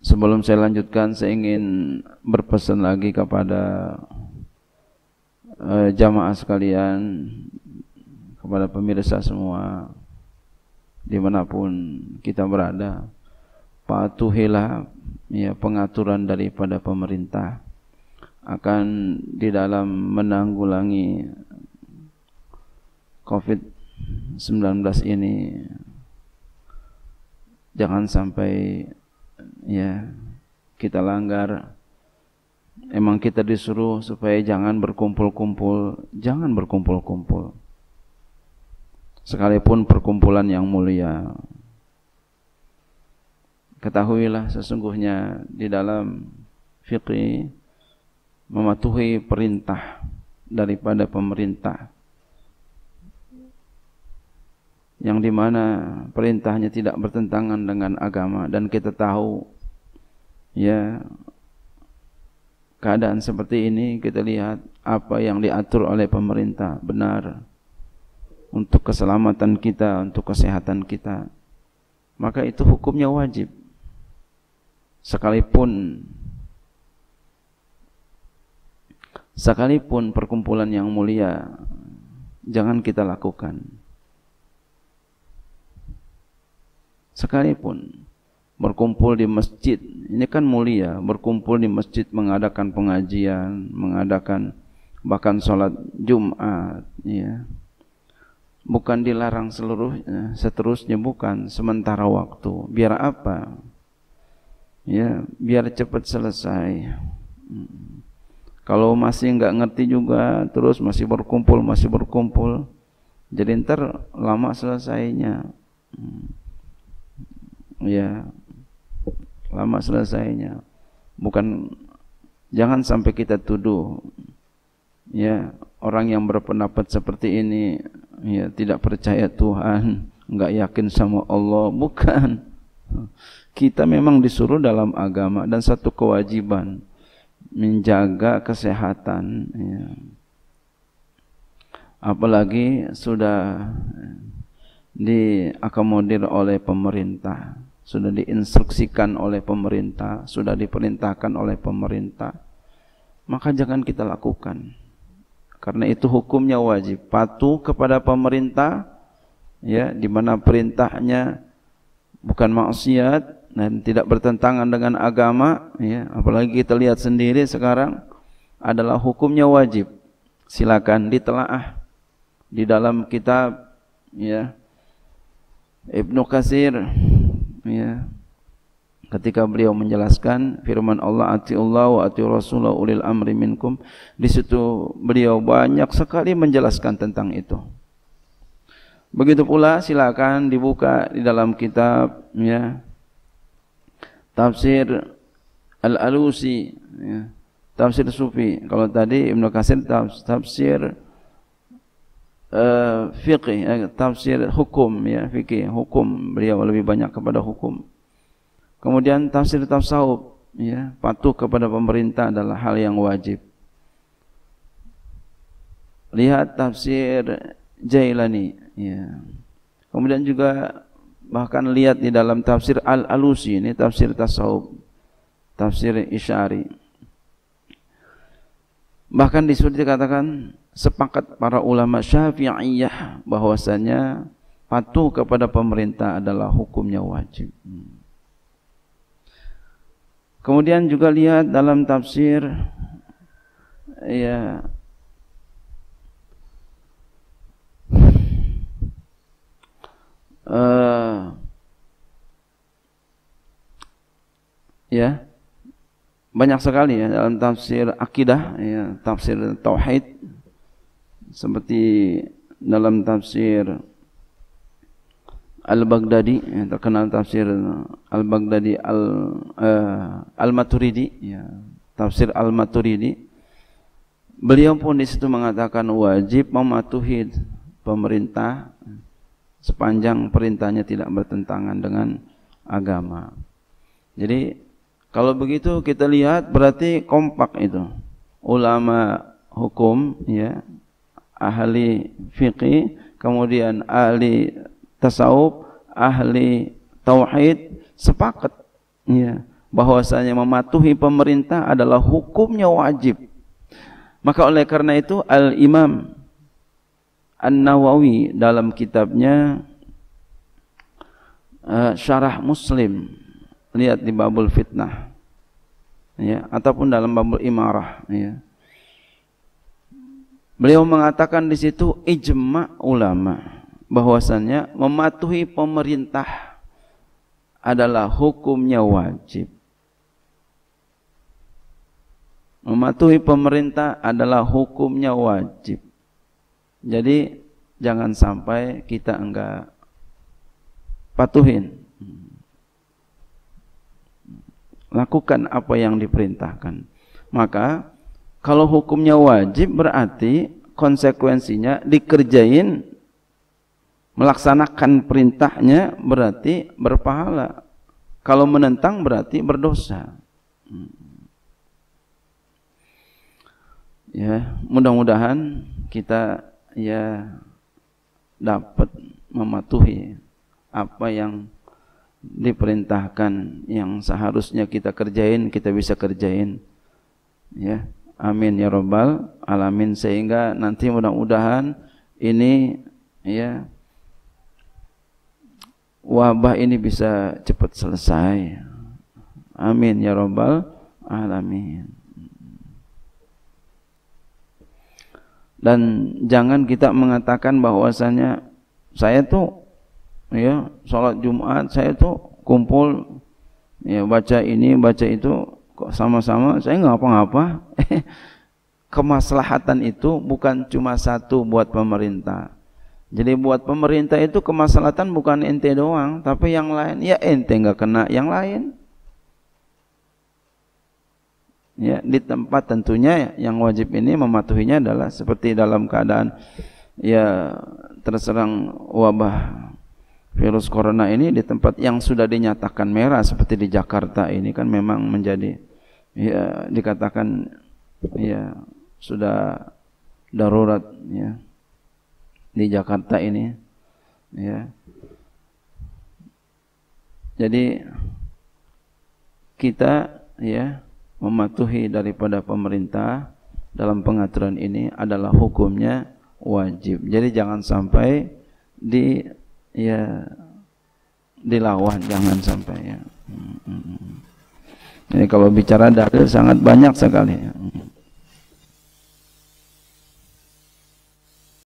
Sebelum saya lanjutkan, saya ingin berpesan lagi kepada jamaah sekalian, kepada pemirsa semua, dimanapun kita berada, patuhilah ya pengaturan daripada pemerintah akan di dalam menanggulangi COVID-19 ini. Jangan sampai ya kita langgar. Emang kita disuruh supaya jangan berkumpul-kumpul, jangan berkumpul-kumpul. Sekalipun perkumpulan yang mulia. Ketahuilah sesungguhnya di dalam fikih mematuhi perintah daripada pemerintah, yang dimana perintahnya tidak bertentangan dengan agama, dan kita tahu ya keadaan seperti ini, kita lihat apa yang diatur oleh pemerintah benar untuk keselamatan kita, untuk kesehatan kita, maka itu hukumnya wajib. Sekalipun perkumpulan yang mulia, jangan kita lakukan. Sekalipun berkumpul di masjid, ini kan mulia, berkumpul di masjid mengadakan pengajian, mengadakan bahkan sholat Jumat, ya. Bukan dilarang seterusnya, bukan sementara waktu. Biar apa? Ya, biar cepat selesai. Kalau masih enggak ngerti juga, terus masih berkumpul, jadi ntar lama selesainya. Ya, lama selesainya. Bukan, jangan sampai kita tuduh ya orang yang berpendapat seperti ini ya tidak percaya Tuhan, enggak yakin sama Allah. Bukan. Kita memang disuruh dalam agama dan satu kewajiban menjaga kesehatan ya. Apalagi sudah diakomodir oleh pemerintah, sudah diinstruksikan oleh pemerintah, sudah diperintahkan oleh pemerintah, maka jangan kita lakukan. Karena itu hukumnya wajib, patuh kepada pemerintah ya, di mana perintahnya bukan maksiat dan tidak bertentangan dengan agama ya. Apalagi kita lihat sendiri sekarang adalah hukumnya wajib. Silakan ditelaah di dalam kitab ya Ibnu Katsir ya, ketika beliau menjelaskan firman Allah, atiullah wa atiur rasulah ulil amri minkum, di situ beliau banyak sekali menjelaskan tentang itu. Begitu pula silakan dibuka di dalam kitab ya Tafsir Al-Alusi ya, tafsir Sufi. Kalau tadi Ibnu Katsir tafsir fiqih ya, tafsir hukum ya, fikih hukum, beliau lebih banyak kepada hukum. Kemudian tafsir tasawuf ya, patuh kepada pemerintah adalah hal yang wajib. Lihat tafsir Jailani ya. Kemudian juga bahkan lihat di dalam tafsir Al-Alusi, ini tafsir tasawuf, tafsir Isyari. Bahkan di situ dikatakan sepakat para ulama Syafi'iyah bahwasanya patuh kepada pemerintah adalah hukumnya wajib. Kemudian juga lihat dalam tafsir ya ya banyak sekali ya dalam tafsir akidah ya, tafsir tauhid, seperti dalam tafsir Al-Baghdadi yang terkenal, tafsir Al-Baghdadi Al-Maturidi ya, tafsir Al-Maturidi. Beliau pun di situ mengatakan wajib mematuhi pemerintah sepanjang perintahnya tidak bertentangan dengan agama. Jadi kalau begitu kita lihat berarti kompak itu ulama hukum ya, ahli fikih, kemudian ahli tasawuf, ahli tauhid sepakat ya bahwasanya mematuhi pemerintah adalah hukumnya wajib. Maka oleh karena itu Al-Imam An-Nawawi dalam kitabnya Syarah Muslim, lihat di Babul Fitnah, ya, ataupun dalam Babul Imarah, ya. Beliau mengatakan di situ ijma ulama bahwasannya mematuhi pemerintah adalah hukumnya wajib. Mematuhi pemerintah adalah hukumnya wajib. Jadi jangan sampai kita enggak patuhin. Lakukan apa yang diperintahkan. Maka kalau hukumnya wajib berarti konsekuensinya dikerjain, melaksanakan perintahnya berarti berpahala. Kalau menentang berarti berdosa. Ya, mudah-mudahan kita ya dapat mematuhi apa yang diperintahkan, yang seharusnya kita kerjain, kita bisa kerjain. Ya. Amin ya rabbal alamin, sehingga nanti mudah-mudahan ini ya wabah ini bisa cepat selesai. Amin ya rabbal alamin. Dan jangan kita mengatakan bahwasanya saya tuh ya sholat Jumat, saya tuh kumpul ya baca ini baca itu kok sama-sama, saya nggak apa-apa. Kemaslahatan itu bukan cuma satu buat pemerintah. Jadi buat pemerintah itu kemaslahatan bukan ente doang, tapi yang lain. Ya ente nggak kena yang lain. Ya, di tempat tentunya yang wajib ini mematuhinya adalah seperti dalam keadaan ya terserang wabah virus corona ini, di tempat yang sudah dinyatakan merah seperti di Jakarta ini kan memang menjadi ya dikatakan ya sudah darurat ya di Jakarta ini ya. Jadi kita ya mematuhi daripada pemerintah dalam pengaturan ini adalah hukumnya wajib. Jadi jangan sampai dilawan, jangan sampai ya. Jadi kalau bicara dalil sangat banyak sekali.